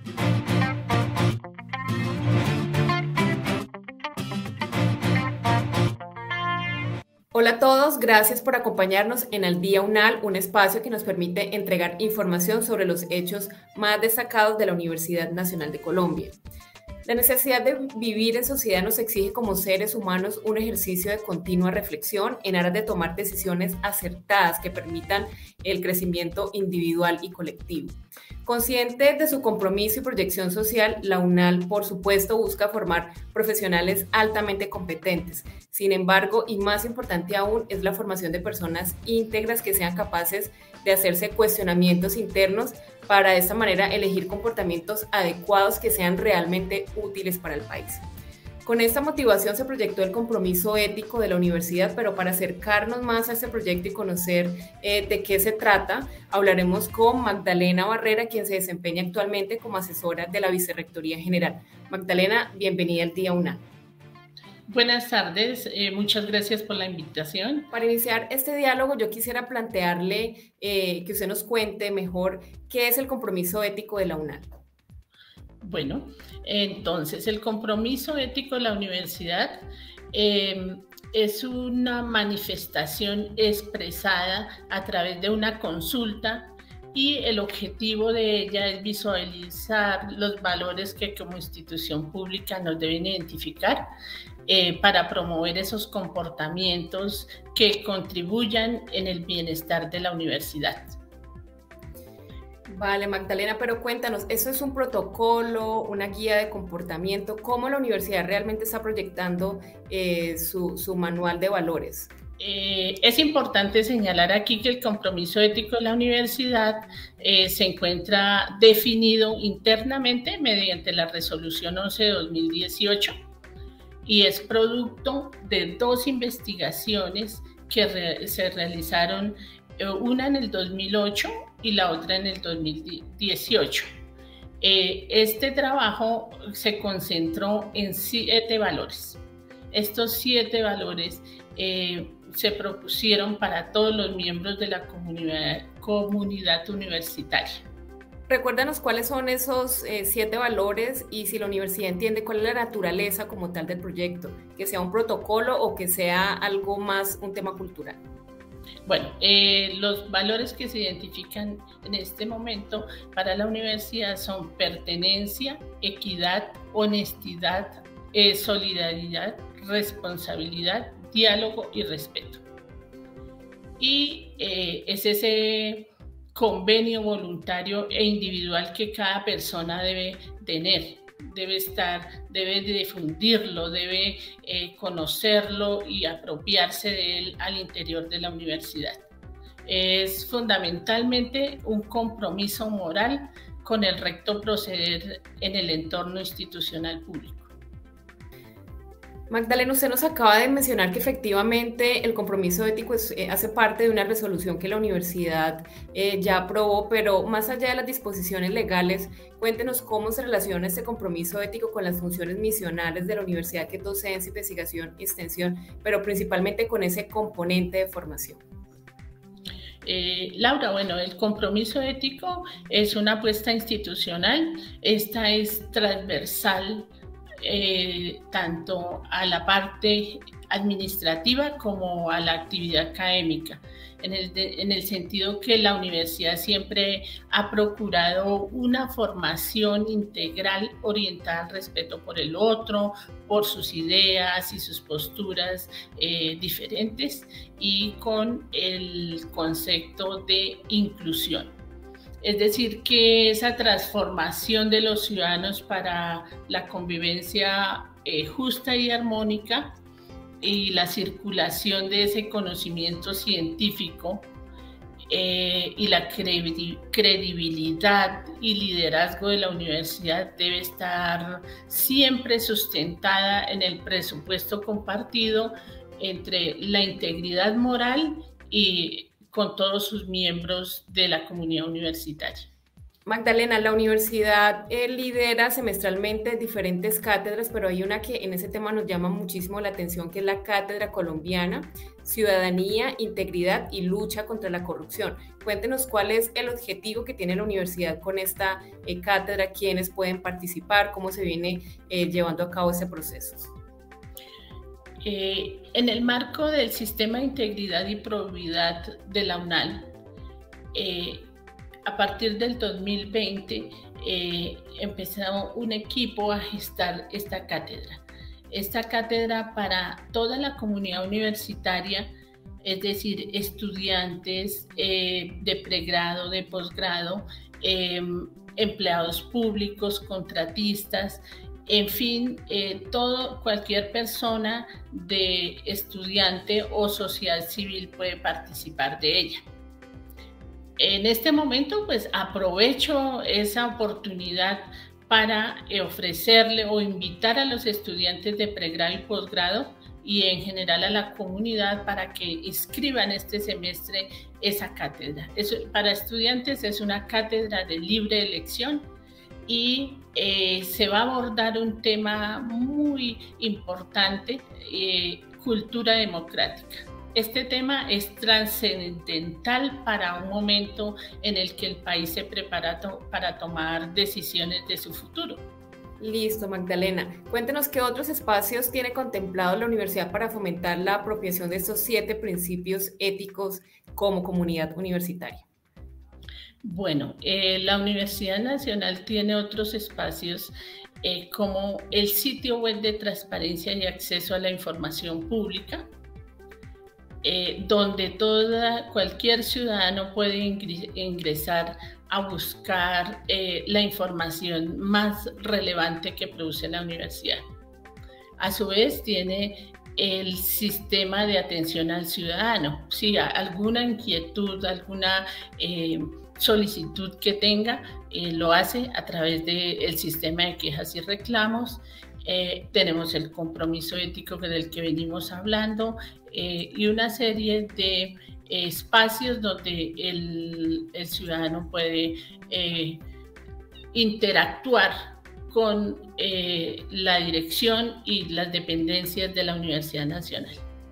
Hola a todos, gracias por acompañarnos en Al Día UNAL, un espacio que nos permite entregar información sobre los hechos más destacados de la Universidad Nacional de Colombia. La necesidad de vivir en sociedad nos exige como seres humanos un ejercicio de continua reflexión en aras de tomar decisiones acertadas que permitan el crecimiento individual y colectivo. Consciente de su compromiso y proyección social, la UNAL, por supuesto, busca formar profesionales altamente competentes. Sin embargo, y más importante aún, es la formación de personas íntegras que sean capaces de hacerse cuestionamientos internos para de esta manera elegir comportamientos adecuados que sean realmente útiles para el país. Con esta motivación se proyectó el compromiso ético de la universidad, pero para acercarnos más a este proyecto y conocer de qué se trata, hablaremos con Magdalena Barrera, quien se desempeña actualmente como asesora de la Vicerrectoría General. Magdalena, bienvenida al Día UNAL. Buenas tardes, muchas gracias por la invitación. Para iniciar este diálogo, yo quisiera plantearle que usted nos cuente mejor qué es el compromiso ético de la UNAL. Bueno, entonces el compromiso ético de la universidad es una manifestación expresada a través de una consulta y el objetivo de ella es visualizar los valores que como institución pública nos deben identificar para promover esos comportamientos que contribuyan en el bienestar de la universidad. Vale, Magdalena, pero cuéntanos, ¿eso es un protocolo, una guía de comportamiento? ¿Cómo la universidad realmente está proyectando su manual de valores? Es importante señalar aquí que el compromiso ético de la universidad se encuentra definido internamente mediante la Resolución 11 de 2018 y es producto de dos investigaciones que se realizaron, una en el 2008 y la otra en el 2018. Este trabajo se concentró en 7 valores. Estos 7 valores se propusieron para todos los miembros de la comunidad universitaria. Recuérdanos cuáles son esos 7 valores y si la universidad entiende cuál es la naturaleza como tal del proyecto, que sea un protocolo o que sea algo más un tema cultural. Bueno, los valores que se identifican en este momento para la universidad son pertenencia, equidad, honestidad, solidaridad, responsabilidad, diálogo y respeto. Y es ese convenio voluntario e individual que cada persona debe tener, debe difundirlo, debe conocerlo y apropiarse de él al interior de la universidad. Es fundamentalmente un compromiso moral con el recto proceder en el entorno institucional público. Magdalena, usted nos acaba de mencionar que efectivamente el compromiso ético hace parte de una resolución que la universidad ya aprobó, pero más allá de las disposiciones legales, cuéntenos cómo se relaciona este compromiso ético con las funciones misionales de la universidad, que es docencia, investigación y extensión, pero principalmente con ese componente de formación. Laura, bueno, el compromiso ético es una apuesta institucional, esta es transversal tanto a la parte administrativa como a la actividad académica, en el sentido que la universidad siempre ha procurado una formación integral orientada al respeto por el otro, por sus ideas y sus posturas diferentes y con el concepto de inclusión. Es decir, que esa transformación de los ciudadanos para la convivencia justa y armónica y la circulación de ese conocimiento científico y la credibilidad y liderazgo de la universidad debe estar siempre sustentada en el presupuesto compartido entre la integridad moral y con todos sus miembros de la comunidad universitaria. Magdalena, la universidad lidera semestralmente diferentes cátedras, pero hay una que en ese tema nos llama muchísimo la atención, que es la Cátedra Colombiana, Ciudadanía, Integridad y Lucha contra la Corrupción. Cuéntenos cuál es el objetivo que tiene la universidad con esta cátedra, quiénes pueden participar, cómo se viene llevando a cabo ese proceso. En el marco del Sistema de Integridad y Probidad de la UNAL, a partir del 2020 empezó un equipo a gestar esta cátedra. Esta cátedra para toda la comunidad universitaria, es decir, estudiantes de pregrado, de posgrado, empleados públicos, contratistas, en fin, cualquier persona de estudiante o sociedad civil puede participar de ella. En este momento, pues aprovecho esa oportunidad para ofrecerle o invitar a los estudiantes de pregrado y posgrado y en general a la comunidad para que inscriban este semestre esa cátedra. Para estudiantes es una cátedra de libre elección y se va a abordar un tema muy importante, cultura democrática. Este tema es trascendental para un momento en el que el país se prepara para tomar decisiones de su futuro. Listo, Magdalena. Cuéntenos qué otros espacios tiene contemplado la universidad para fomentar la apropiación de estos 7 principios éticos como comunidad universitaria. Bueno, la Universidad Nacional tiene otros espacios como el sitio web de transparencia y acceso a la información pública, donde cualquier ciudadano puede ingresar a buscar la información más relevante que produce la universidad. A su vez, tiene el sistema de atención al ciudadano. Si alguna inquietud, alguna solicitud que tenga, lo hace a través del sistema de quejas y reclamos. Tenemos el compromiso ético del que venimos hablando y una serie de espacios donde el ciudadano puede interactuar con la dirección y las dependencias de la Universidad Nacional.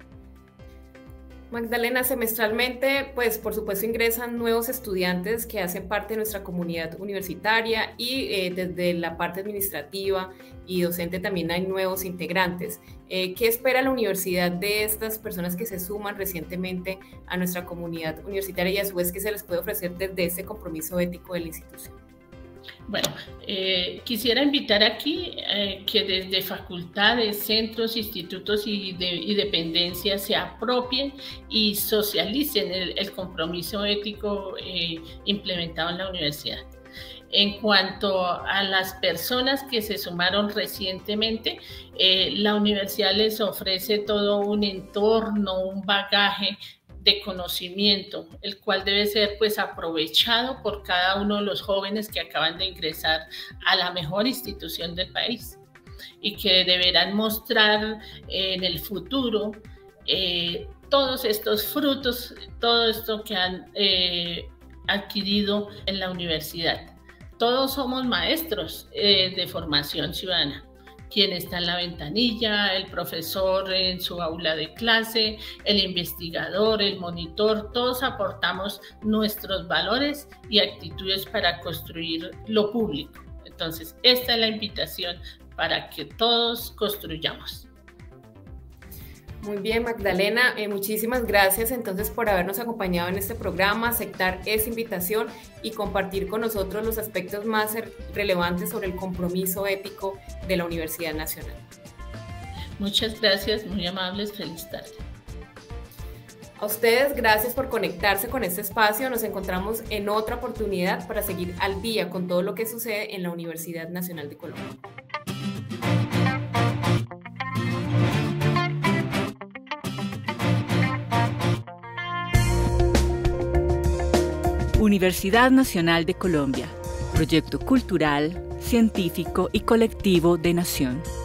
Magdalena, semestralmente, pues por supuesto ingresan nuevos estudiantes que hacen parte de nuestra comunidad universitaria y desde la parte administrativa y docente también hay nuevos integrantes. ¿Qué espera la universidad de estas personas que se suman recientemente a nuestra comunidad universitaria y a su vez qué se les puede ofrecer desde ese compromiso ético de la institución? Bueno, quisiera invitar aquí que desde facultades, centros, institutos y dependencias se apropien y socialicen el compromiso ético implementado en la universidad. En cuanto a las personas que se sumaron recientemente, la universidad les ofrece todo un entorno, un bagaje de conocimiento, el cual debe ser pues aprovechado por cada uno de los jóvenes que acaban de ingresar a la mejor institución del país y que deberán mostrar en el futuro todos estos frutos, todo esto que han adquirido en la universidad. Todos somos maestros de formación ciudadana. Quien está en la ventanilla, el profesor en su aula de clase, el investigador, el monitor, todos aportamos nuestros valores y actitudes para construir lo público. Entonces, esta es la invitación para que todos construyamos. Muy bien, Magdalena, muchísimas gracias entonces por habernos acompañado en este programa, aceptar esa invitación y compartir con nosotros los aspectos más relevantes sobre el compromiso ético de la Universidad Nacional. Muchas gracias, muy amables, feliz tarde. A ustedes, gracias por conectarse con este espacio. Nos encontramos en otra oportunidad para seguir al día con todo lo que sucede en la Universidad Nacional de Colombia. Universidad Nacional de Colombia, proyecto cultural, científico y colectivo de nación.